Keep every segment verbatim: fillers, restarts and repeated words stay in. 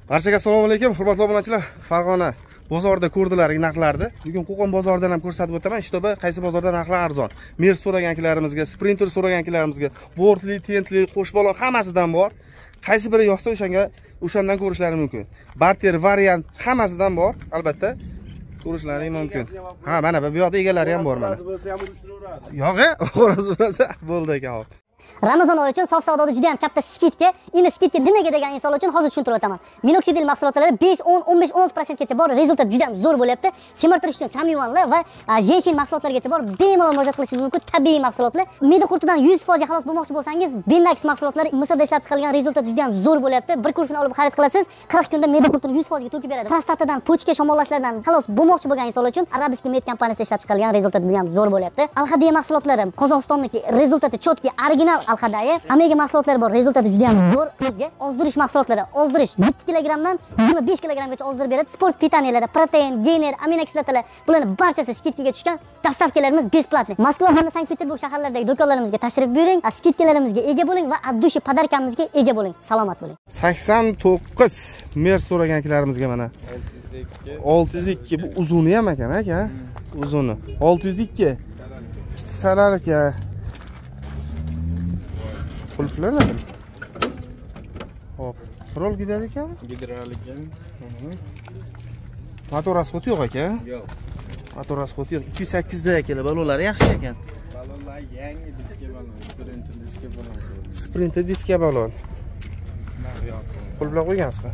Barchaga assalomu alaykum, hurmatli obunachilar. Farg'ona bozorida ko'rdilar narxlarni. Bugun Qo'qon bozoridan ham ko'rsatib o'taman. Ishtoba qaysi bozorda narxlar arzon. Mer so'ragankilarimizga, Sprinter so'ragankilarimizga, Bortli, Tentli, qo'shbalon hammasidan bor. Qaysi biri yoqsa o'shanga, o'shandan ko'rishlari mumkin. Barter variant hammasidan bor, albatta. Ko'rishlari mumkin. Ha, mana bu yoqda egalari ham bor mana. Yo'q-e, xo'roz bo'lsa bo'ldi ekan, hop. Ramazon oyi uchun sof savdoda juda ham katta skidka. Endi skidka nimaga degan insonlar uchun hozir tushuntirib o'taman. Minoxidil mahsulotlari besh, o'n, o'n besh, o'n olti prosent gacha bor. Rezultat juda ham zo'r bo'lyapti. Semirtirish uchun samyuvanlar va jenshin mahsulotlargacha bor. Bemalol murojaat qilishingiz mumkin. Tabiiy mahsulotlar. Me'da qurtidan yuz foiz ga xalos bo'lmoqchi bo'lsangiz, Bendax mahsulotlari Misrda ishlab chiqarilgan, rezultat juda ham zo'r bo'lyapti. Bir kursini olib xarid qilasiz, qirq kunda me'da qurtini yuz foiz ga to'kib beradi. Prostatadan, pochka shamollashlardan xalos bo'lmoqchi bo'lgan insonlar uchun Arabiska Med kompaniyasida ishlab chiqarilgan, rezultat juda ham zo'r bo'lyapti. Alhadiya mahsulotlari Qozog'istonniki, rezultati chotki, original Alhadaya. Omega mahsulotlari bor, rezultati juda ham zo'r. O'zga ozdirish mahsulotlari, ozdirish yetti kilogrammdan yigirma besh kilogrammgacha ozdirib beradi. Sport pitaniyalari, protein, gener, aminokislotalar, bularning barchasi skidkaga tushgan. Dastavkalarimiz besplatniy. Moskva hamda Sankt-Peterburg shaharlaridagi do'konlarimizga tashrif buyuring, skidkalarimizga ega bo'ling va addushi podarkamizga ega bo'ling. Salomat bo'ling. sakson to'qqiz mer so'ragankilarimizga mana olti yuz ikki. Bu uzuni ham ekan, aka. Uzuni olti yuz ikki. Salar aka. Qulflar nima? Hop. Rol gider ekan? Gidrolik ekan. Motor rasxoti yo'q aka? Yo'q. Motor rasxoti yo'q. ikki yuz sakkiz da ekan. Balonlar yaxshi ekan. Balonlar yangi diska balon, Sprinter diska balon. Sprinter diska balon. Qulflar qo'ygansizmi?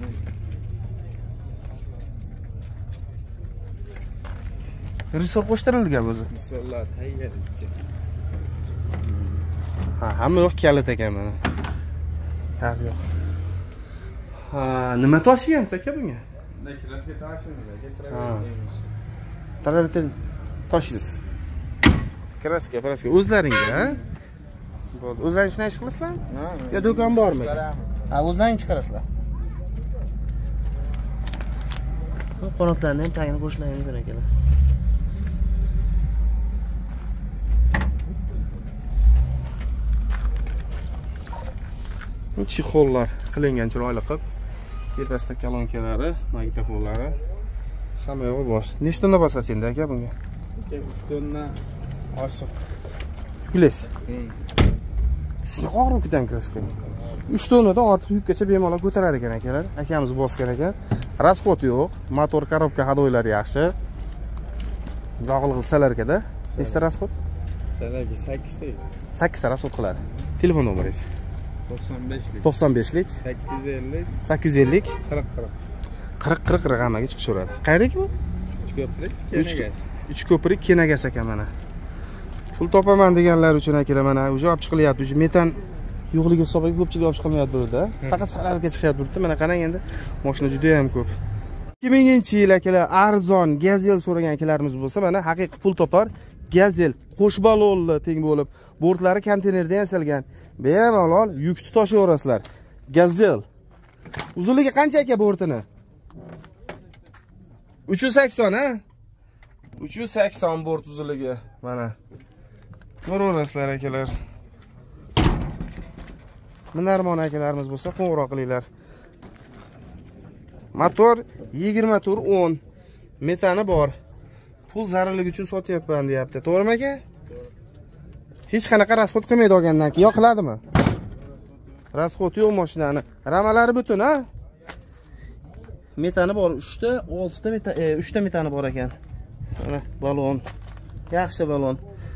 Risol qo'shtirilgan o'zi. Risollar tayyor ekan. Ha, hamma yo'q kalit ekan mana. Kal yo'q. Ha, nima tashigansiz aka bunga? Kraska tashiymiz, gapiraveramiz. Taravertin tashiysiz. Kraska, kraska o'zlaringga, ha? Bo'ldi. O'zlaring shunday ish qilasizlar? Ha. Yo, do'kon bormi? Ha, o'zlaring chiqarasizlar. Bu qanotlarni ham tagini qo'shlaymiz mumkin ekan. Chixollar qilingan chiroyli qilib, tepasida kolonkalari, magnitofonlari hamma yo'q bor. Nechta tonna bosasiz endi aka bunga? uch tonna oshiq. Yuklaysiz. Shuni og'ir o'qidan kraska. uch tonnadan ortiq yukgacha bemalol ko'taradi ekan akalar. Akamiz bosgan ekan. Rasxot yo'q, motor, korobka hadoylari yaxshi. Yog'ilg'i salarkada. Nechta rasxot? Salarga sakkiz ta. sakkiz ta rasxot qiladi. Telefon nomeringiz? to'qson beshlik. to'qson beshlik. sakkiz yuz ellik. sakkiz yuz ellik. qirq qirq. qirq qirq raqamiga chiqishaveradi. Qaydaki bu? Uchko'prik, Kenagas. Uchko'prik, Kenagas ekan mana. Pul topaman deganlar uchun akalar mana uje olib chiqilyapti. Uje metan yo'qligi hisobiga ko'pchilik olib chiqilmayapti burada. Faqat salarga chiqyapti burada. Mana qarang endi mashina juda ham ko'p. ikki minginchi yil akalar arzon Gazel so'ragan akalarimiz bo'lsa, mana haqiqiy pul topar. Gazel qo'shbalonli teng bo'lib, bortlari konteynerda yasalgan. Bemalol yukni tashiyverasizlar. Gazel. Uzunligi qancha aka bortini? uch yuz sakson, ha? uch yuz sakson bort uzunligi mana. Ko'raverasizlar akalar. Minarmon akalarimiz bo'lsa, qo'ng'iroq qilinglar. Motor yigirma to'rt o'n. Metani bor. Pul zararligi uchun sotyapman deyapti. To'g'rimi aka? Hech qanaqa rasxot qilmaydi olgandan keyin yo qiladimi? Rasxot yo'q mashinani. Ramalari butun, ha? Metani bor, uch ta, olti ta metan, e, uch ta metani bor ekan. Mana balon. Yaxshi balon.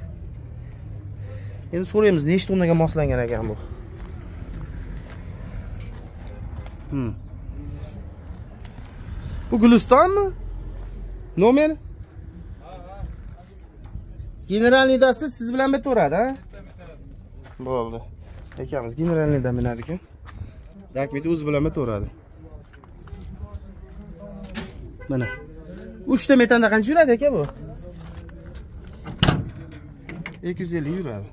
Endi so'raymiz, nechta o'rnaga moslangan ekan bu? Hmm. Bu Gulistonmi? Nomer? Generalniydasiz siz bilan bitaveradi, ha? Bo'ldi. Akamiz generalniydan minadi ekan. Dakmidi o'zi bilan bitaveradi. Mana. uch ta metanda qancha yuradi aka bu? ikki yuz ellik yuradi.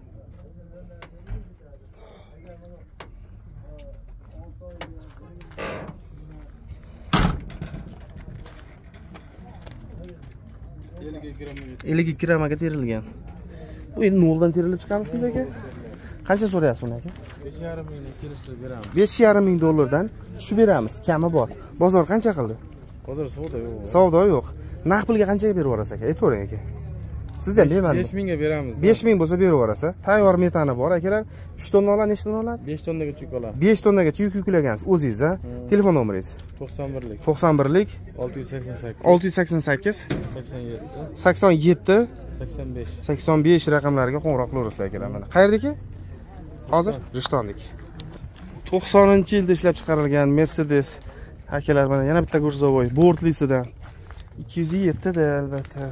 ellik ikki grammaga terilgan. Bu endi noldan terilib chiqamiz shunday aka. Qancha so'rayapsiz buni aka? besh yarim mingdan kelishtirib beramiz. besh yarim ming dollardan tushib beramiz. Kami bor. Bozor qancha qildi? Hozir savdo yo'q. Savdo yo'q. Naqd pulga qanchaga berib yuborasiz aka? Aytavering aka. Sizdan bermadim. besh mingga beramiz. besh ming bo'lsa berib yuborasiz. Tayyor metani bor akalar. uch tonna oladi, nechta tonna oladi? besh tonnagacha yuk oladi. besh tonnagacha yuk yuklagansiz o'zingiz, ha? Telefon nomeringiz? to'qson birlik to'qson birlik olti yuz sakson sakkiz olti yuz sakson sakkiz sakson yetti sakson yetti sakson besh sakson besh raqamlariga qo'ng'iroq qilaverasizlar akalar mana. Qayerdaki? Hozir Rishtondek. to'qsoninchi yilda ishlab chiqarilgan Mercedes akalar mana yana bitta Gurzovoy bortlisidan ikki yuz yetti da albatta.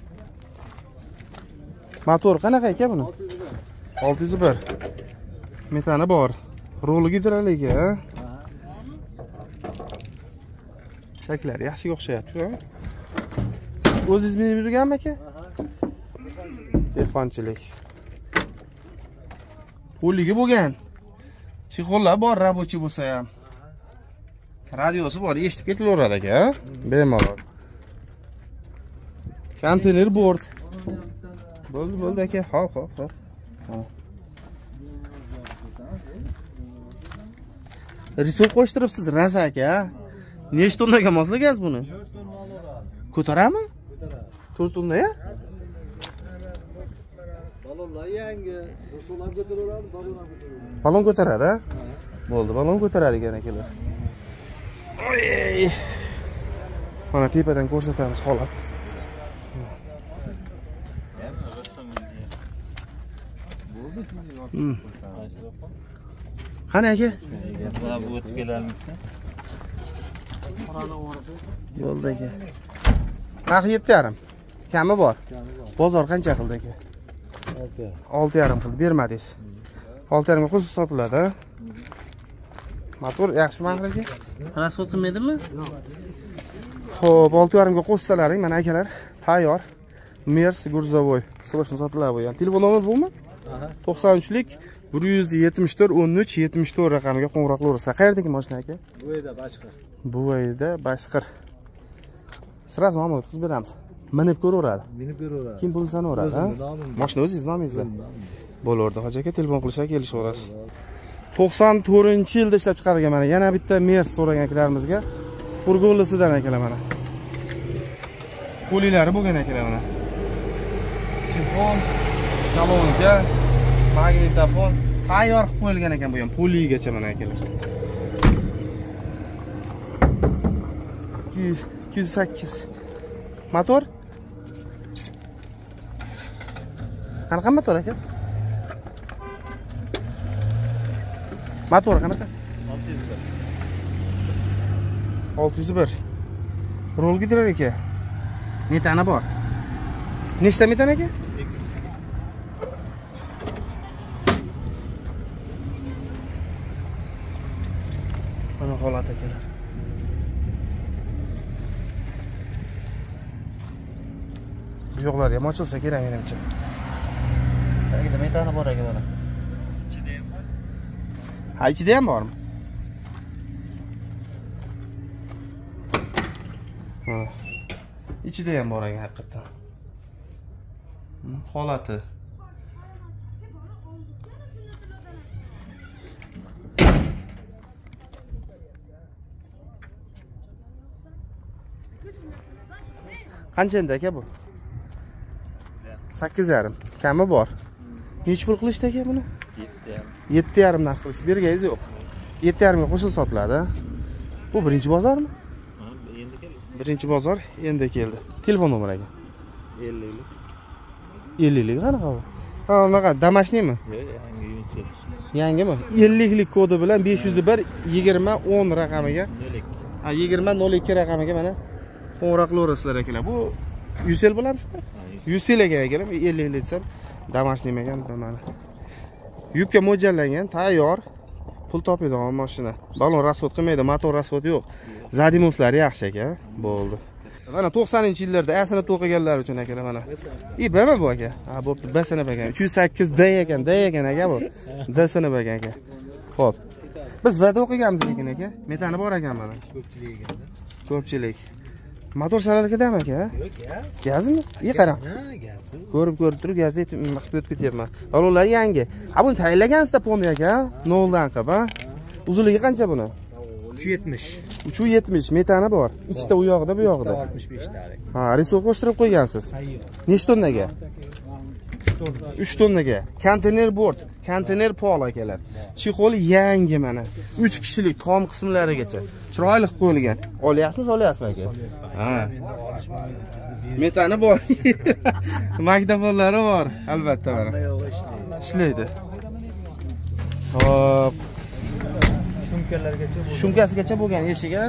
Motor qanaqa aka buni? olti yuz bir. Metani bor. Roli gidroligi, ha? Shaklar yaxshiga o'xshayapti-ku. O'zingiz minib yurganmi aka? Dehqonchilik. Pulligi bo'lgan. Chexollar bor, rabochiy bo'lsa ham. Radiosi bor, eshitib ketilaveradi aka, ha? Bemalol. Konteyner bord. Bo'ldi, bo'ldi aka. Hop, hop, hop. Risol qo'shtiribsiz, Raza aka. Nechta tonnaga moslagansiz buni? Ko'tarami? Ko'taradi. to'rt tonna ya? Balonlar yangi, risollar ko'taraveradi, balon ham ko'taraveradi. Balon ko'taradi, ha? Bo'ldi, balon ko'taradi ekan akalar. Oy! Mana tepadan ko'rsatamiz holat. Qani aka? Bu o'tib kelarmisiz? Bo'ldi aka. Narx yetti yarim. Kami bor. Bozor qancha qildi aka? olti yarim qildi, bermadingiz. olti yarim ga qo'shib sotiladi, ha? Motor yaxshi mahir aka? Rasxod qilmaydimi? Xo'p, olti yarim ga qo'shsalaring, mana akalar, tayyor. Mers Gurzovoy. Sirashni sotiladi bu ham. Telefon nomeri bormi? Aha. to'qson uchlik bir yuz yetmish to'rt o'n uch yetmish to'rt raqamiga qo'ng'iroq qilaverasiz. Qayerdagi mashina aka? Buvayda Bashqir. Buvayda Bashqir. Siraz ma'lumot qilib beramiz. Minib ko'raveradi. Minib ko'raveradi. Kim pulni sanaveradi, ha? Mashina o'zingiz nomingizda. Bo'lardi, hoji aka, telefon qilishga kelishaverasiz. to'qson to'rtinchi yilda ishlab chiqarilgan mana yana bitta Mers so'ragan akalarimizga furgonlisidan akalar mana. Qo'lilari bo'lgan akalar mana. Telefon, salonga, magnitofon tayyor qilib qo'yilgan ekan bu ham, poligacha mana akalar. ikki yuz sakkiz. Motor? Qanaqa motor aka? Motor qanaqa? olti yuz bir. Rol gidirar aka. Metani bor. Nechta metan aka? Mana holat akalar. Bu yo'qlar ham ochilsa kerak menimcha. Tagida metani bor aka mana. Ichida ham bor. Ha, ichida ham bormi? Ha. Ichida ham bor ekan haqiqatan. Holati. Qancha endi aka bu? sakkiz yarim. Kami bor. Nech pul qilishdi aka buni? yetti yarim. yetti yarim narx qilishdi. Berganingiz yo'q. yetti yarim ga qo'shilib sotiladi. Bu birinchi bozormi? Ha, endi keldi. Birinchi bozor endi keldi. Telefon nomeri aka? ellik. ellik qanaqa bu? Ha, unaqa damashnimi? Yo'q, yangi yunitser. Yangimi? elliklik kodi bilan besh yuz bir yigirma o'n raqamiga. nol ikki. Ha, yigirma nol ikki raqamiga mana qo'ng'iroq qilaverasizlar akalar. Bu yuz yil bo'ladimi shu? yuz yil ekan akalar, ellik desam damashnim ekan mana. Yukka mo'ljallangan, tayyor. Pul topadigan mashina. Balon rasxod qilmaydi, motor rasxod yo'q. Zadimovlari yaxshi aka. Bo'ldi. Mana to'qsoninchi yillarda A sinf o'qiganlar uchun akalar mana. I B mi bu aka? Ha, bo'pti, B sinf ekan. uch yuz sakkiz D ekan, D ekan aka bu. D sinf ekan aka. Xo'p. Biz vada o'qiganmiz lekin aka. Metani bor ekan mana. Ko'pchilik ekanda. Ko'pchilik. Motor salarkadami aka? Yo'q, gaz. Gazmi? Iyi qarang. Ha, gaz. Ko'rib ko'rib turib gazda maqib o'tib ketyapman. Balonlar yangi. Ha buni tayinlagansizda ponni aka? noldan qilib, ha? Uzunligi qancha buni? uch yuz yetmish. uch yuz yetmish metani bor. Ikkita u yoqda, bu yoqda. oltmish besh talik. Ha, risok qo'shtirib qo'ygansiz. Ayyo. Nechta tonnaga? uch tonnaga. Konteyner bort, konteyner pol akalar. Chexol yangi mana. uch kishilik tom qismlarigacha. Chiroyli qilib qo'yilgan. Olyapsizmi, olyapsizmi aka? Ha. Metani bor. Maktafonlari bor, albatta mana. Ishlaydi. Hop. Shumkalargacha bo'lgan. Shumkasigacha bo'lgan eshigi.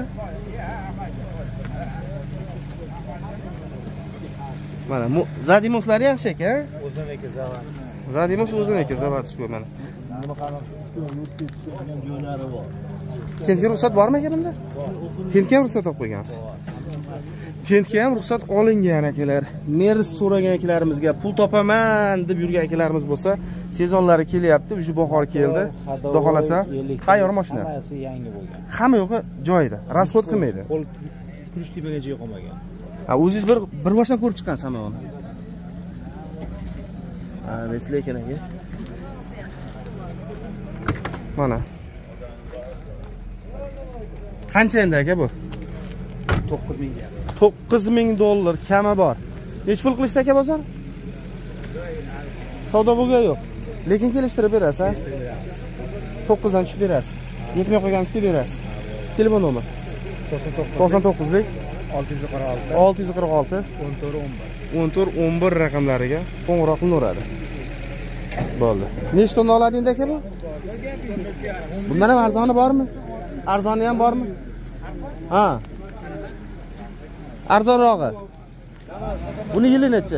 Mana Zadimoslari yaxshi aka. O'ziniki zavat. Zadimos o'ziniki zavatishku mana. Nima qanaqa joylari bor. Tentga ruxsat bormi aka bunda? Tentga ham ruxsat olib qo'ygansiz. Tentga ham ruxsat olingan akalar. Mers so'ragan akalarimizga pul topaman deb yurgan akalarimiz bo'lsa, sezonlari kelyapti, o'sha bahor keldi. Xudo xolasa, tayyor mashina. Hammasi yangi bo'lgan. Hamma yo'qi joyida, rasxod qilmaydi. Qo'l kulish tepagacha yo'qolmagan. Ha, o'zingiz bir bir boshdan ko'rib chiqqansiz hammani. Ha, nechli ekan aka? Mana. Qancha endi aka bu? to'qqiz ming ga. to'qqiz ming dollar kami bor. Nech pul qilishdi aka bozor? Savdo bo'lgan yo'q. Lekin kelishtirib berasiz, ha? to'qqiz dan tushib berasiz. Yetmay qo'ygan kutib berasiz. Telefon nomer to'qson to'qqizlik olti yuz qirq olti olti yuz qirq olti o'n to'rt o'n bir o'n to'rt o'n bir raqamlariga qo'ng'iroq qilaveradi. Bo'ldi. Nechta tonna oladi endi aka bu? Bundan ham arzoni bormi? Arzoni ham bormi? Ha. Arzonrog'i. Buni yili necha?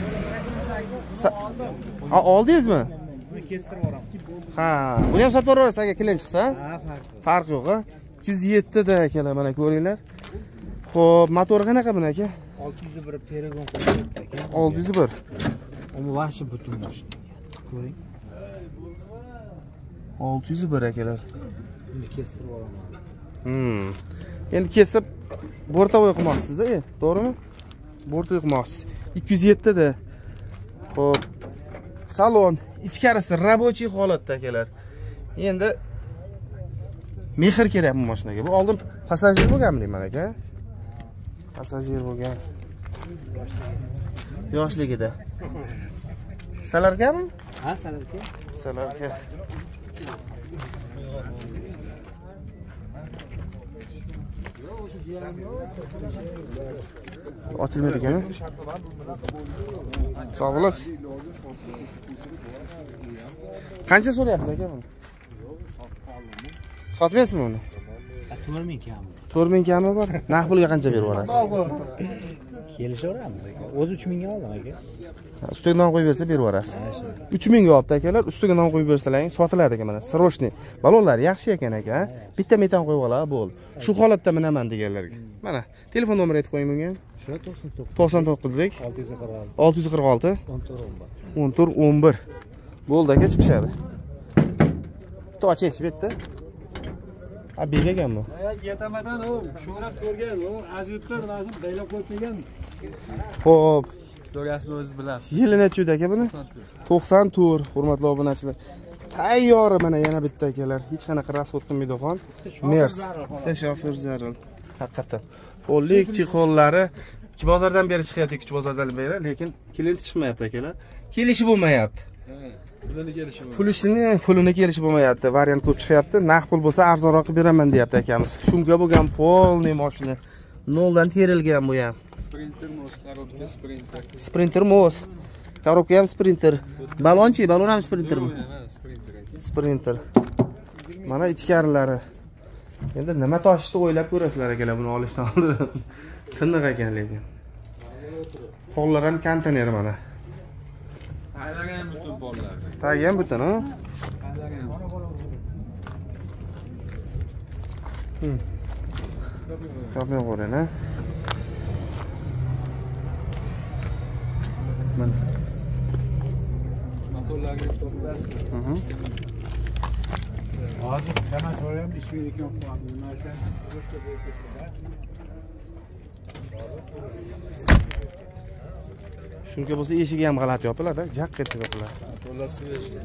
Ha, oldingizmi? buni kestirib yuboraman. Ha, buni ham sotib yuborasiz aka, klient chiqsa? Ha, farq. Farq yo'q, ha. ikki yuz yetti da akalar, mana ko'ringlar. Xo'p, motori qanaqa buni aka? olti yuz bir Paragon qo'yibdi aka. olti yuz bir. Uni vahshi butun mashina. Ko'ring. olti yuz bir akalar. Buni kestirib yuboraman. Hmm. Endi kesib bortavoy qilmoqchisiz, e, to'g'rimi? Bortavoy qilmoqchisiz. ikki yuz yetti da. Xo'p. Salon ichkarisi rabochiy holatda akalar. Endi mehr kerak bu mashinaga. Bu oldin passajir bo'lganmi deyman aka? Passajir bo'lgan. Yoshligida. Salarkami? Ha, salarka. Salarka. Ochilmaydi ekan. Sog' bo'lasiz. Qancha so'rayapsiz aka buni? Sotmaysizmi uni? to'rt ming kami. to'rt ming kami bor. Naqd pulga qancha berib yuborasiz? Kelishaveramiz aka. O'zi uch mingga oldim aka. Ustiga non qo'yib bersa berib yuborasiz. uch mingga olibdi akalar, ustiga non qo'yib bersalaring sotiladi ekan mana. Срочный. Balonlar yaxshi ekan aka. Bitta metan qo'yib oladi, bo'ldi. Shu holatda minaman deganlarga. Mana, telefon nomeri aytib qo'ying bunga. Shu to'qson to'qqiz to'qson to'qqizlik olti yuz qirq olti olti yuz qirq olti o'n to'rt o'n bir o'n to'rt o'n bir. Bo'ldi aka, chiqishadi. Bitta ochaychi bu yerda. Ha, begagan bu. Yetamadan u sho'rab ko'rgan, u ajiblar mana shu baylab qo'yib qo'ygan. Xo'p, Historiyasini o'zi bilasiz. yili necha aka buni? to'qson to'rt, hurmatli obunachilar. Tayyor mana yana bitta akalar. Hech qanaqa rasxod qilmaydi xon. Mers. Bitta shofer zarur. Haqiqatan. Qo'llik chexollari ikki bozordan beri chiqyapti, ikki bozordan beri, lekin klient chiqmayapti akalar. Kelishi bo'lmayapti. Pulini kelishi bu. Pulishini, pulini kelishi bo'lmayapti. Variant ko'p chiqyapti. Naqd pul bo'lsa arzonroq qilib beraman deyapti akamiz. Shumka bo'lgan polniy mashina. noldan terilgan bu ham. Sprinter mos, korobka sprinter. Sprinter mos. Korobka ham sprinter. Balonchi, balon ham sprintermi? Sprinter. Sprinter. Mana ichkarilari. Endi nima toshishni o'ylab ko'rasizlar akalar buni olishdan oldin. Tiniq ekan lekin. Pollar ham konteyner mana. Aylagan butun bolalar. Tagi ham butun, ha? Aylagan. Hmm. Kapmay qo'ying, ha? Mana. Motorlarga to'plas. Mhm. hozir hamma so'rayapti ishlaydigan qilamiz nima ekan Shunga bo'lsa eshigi ham g'alati yopiladi, jaq etib yopiladi. To'lasi berishgan.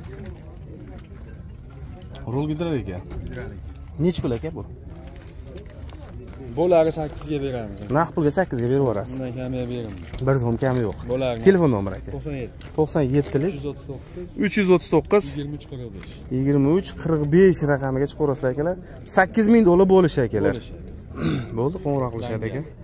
Rul gidrar ekan. Nech pul aka bu? Bo'lari sakkiz ga beramiz. Naqd pulga sakkiz ga berib yuborasiz. Bundan kamiga beraman. Bir so'm kami yo'q. Bo'lari. Telefon nomeri aka. to'qson yetti. to'qson yettilik uch yuz o'ttiz to'qqiz. uch yuz o'ttiz to'qqiz yigirma uch qirq besh. yigirma uch qirq besh raqamiga chiqaverasizlar akalar. sakkiz ming dollar bo'lishi akalar. Bo'ldi, qo'ng'iroq qilishadi aka.